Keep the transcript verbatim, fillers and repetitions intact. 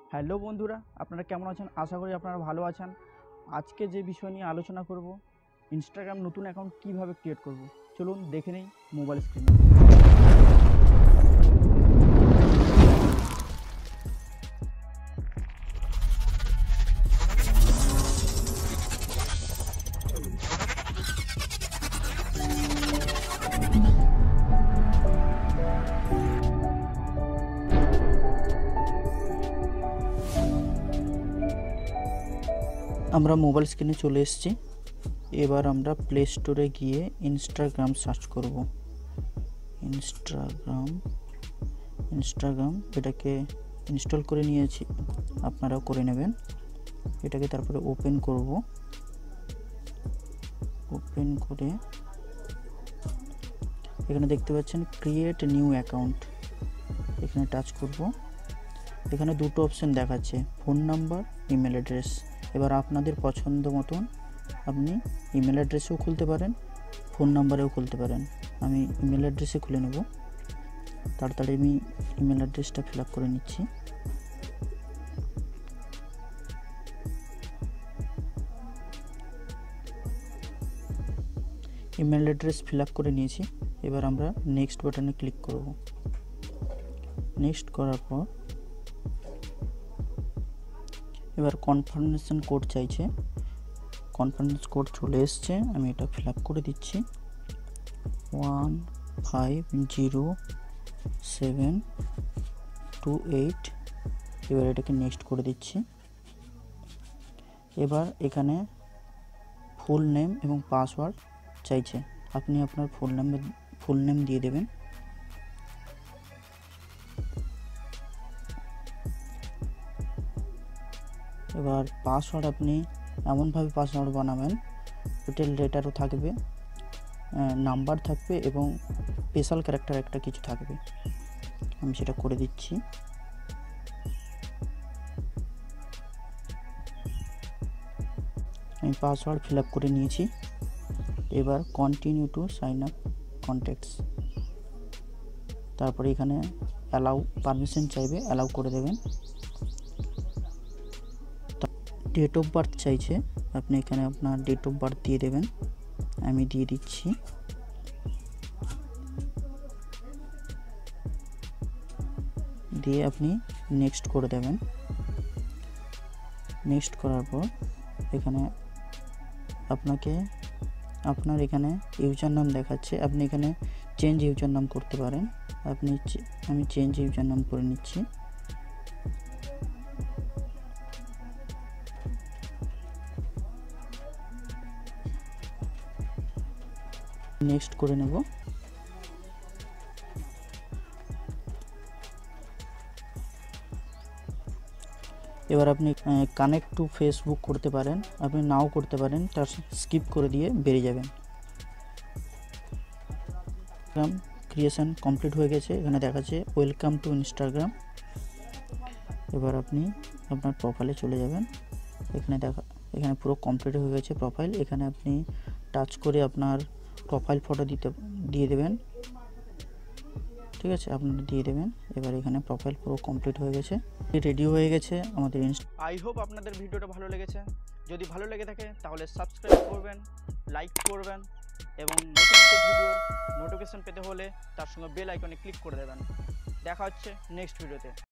Hello বন্ধুরা, আপনারা কেমন আছেন? আশা করি আপনারা ভালো আছেন। আজকে যে বিষয় নিয়ে আলোচনা করব, ইনস্টাগ্রাম নতুন অ্যাকাউন্ট কিভাবে ক্রিয়েট করব। চলুন দেখে নেই মোবাইল স্ক্রিনে। আমরা মোবাইল স্ক্রিনে চলে এসেছি। এবার আমরা প্লে স্টোরে গিয়ে ইনস্টাগ্রাম সার্চ করব। ইনস্টাগ্রাম ইনস্টাগ্রাম এটাকে ইনস্টল করে নিয়েছি, আপনারাও করে নেবেন। এটাকে তারপরে ওপেন করব। ওপেন করে এখানে দেখতে পাচ্ছেন ক্রিয়েট নিউ অ্যাকাউন্ট, এখানে টাচ করব। এখানে দুটো অপশন দেখাচ্ছে, ফোন নাম্বার, ইমেল অ্যাড্রেস। এবার আপনাদের পছন্দ মতন আপনি ইমেল অ্যাড্রেসেও খুলতে পারেন, ফোন নাম্বারেও খুলতে পারেন। আমি ইমেল অ্যাড্রেসে খুলে নেব। তাড়াতাড়ি আমি ইমেল অ্যাড্রেসটা ফিল আপ করে নিচ্ছি। ইমেল অ্যাড্রেস ফিল আপ করে নিয়েছি। এবার আমরা নেক্সট বাটনে ক্লিক করব। নেক্সট করার পর এবার কনফার্মেশন কোড চাইছে। কনফার্মেশন কোড চলে এসছে, আমি এটা ফিল আপ করে দিচ্ছি। One five zero seven two eight. এবার এটাকে নেক্সট করে দিচ্ছি। এবার এখানে ফুল নেম এবং পাসওয়ার্ড চাইছে, আপনি আপনার ফুল নেম ফুল নেম দিয়ে দেবেন। এবার পাসওয়ার্ড আপনি এমনভাবে পাসওয়ার্ড বানাবেন, ক্যাপিটাল লেটারও থাকবে, নাম্বার থাকবে এবং স্পেশাল ক্যারেক্টার একটা কিছু থাকবে। আমি সেটা করে দিচ্ছি। আমি পাসওয়ার্ড ফিল আপ করে নিয়েছি। এবার continue to sign up contacts. তারপরে এখানে অ্যালাউ পারমিশন চাইবে, অ্যালাউ করে দেবেন। ডেট অফ বার্থ চাইছে, আপনি এখানে আপনার ডেট অফ বার্থ দিয়ে দেবেন। আমি দিয়ে দিচ্ছি। দিয়ে আপনি নেক্সট করে দেবেন। নেক্সট করার পর এখানে আপনাকে আপনার এখানে ইউজার নাম দেখাচ্ছে, আপনি এখানে চেঞ্জ ইউজার নাম করতে পারেন। আপনি আমি চেঞ্জ ইউজার নাম করে নিচ্ছি। নেক্সট করে নেব। এবার আপনি কানেক্ট টু ফেসবুক করতে পারেন, আপনি নাও করতে পারেন, তার স্কিপ করে দিয়ে বেরিয়ে যাবেন। ইনস্টাগ্রাম ক্রিয়েশন কমপ্লিট হয়ে গেছে, এখানে দেখাচ্ছে ওয়েলকাম টু ইনস্টাগ্রাম। এবার আপনি আপনার প্রোফাইলে চলে যাবেন। এখানে দেখা এখানে পুরো কমপ্লিট হয়ে গেছে প্রোফাইল। এখানে আপনি টাচ করে আপনার প্রোফাইল ফটো দিতে দিয়ে দেবেন। ঠিক আছে, আপনি দিয়ে দেবেন। এবার এখানে প্রোফাইল পুরো কমপ্লিট হয়ে গেছে, রেডি হয়ে গেছে আমাদের। আই হোপ আপনাদের ভিডিওটা ভালো লেগেছে। যদি ভালো লেগে থাকে তাহলে সাবস্ক্রাইব করবেন, লাইক করবেন এবং নতুন নতুন ভিডিওর নোটিফিকেশন পেতে হলে তার সঙ্গে বেল আইকনে ক্লিক করে দেবেন। দেখা হচ্ছে নেক্সট ভিডিওতে।